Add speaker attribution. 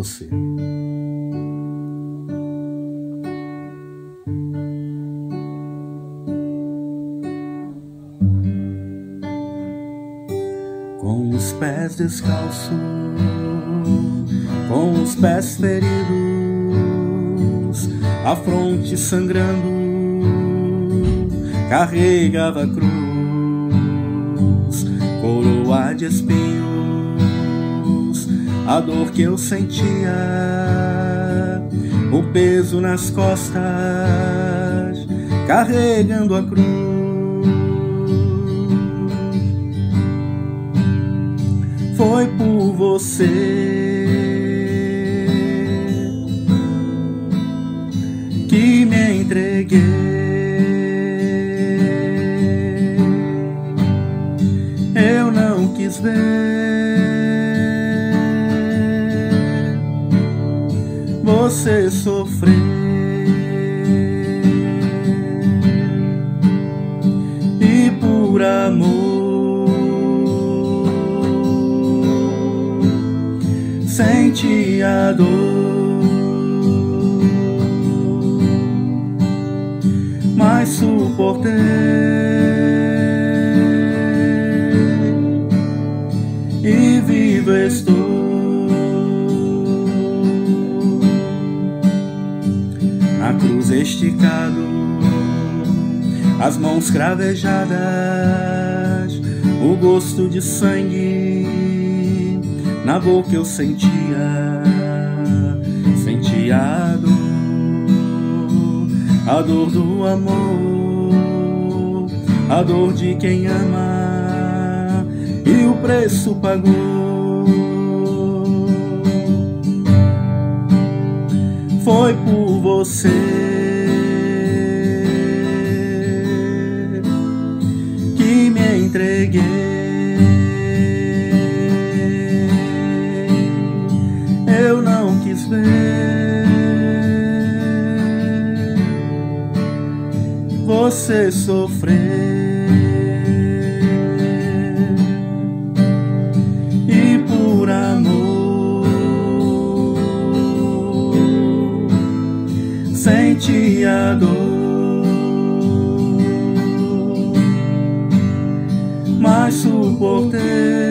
Speaker 1: você. Com os pés descalços, com os pés feridos, a fronte sangrando, carregava a cruz, coroa de espinhos, a dor que eu sentia, o peso nas costas, carregando a cruz. Foi por você que me entreguei. Eu não quis ver você sofrer. E por amor senti a dor, mas suportei e vivo estou. Na cruz esticado, as mãos cravejadas, o gosto de sangue na boca eu sentia a dor do amor, a dor de quem ama, e o preço pagou. Foi por você que me entreguei. Eu não quis ver você sofrer. E por amor senti a dor, mas suportei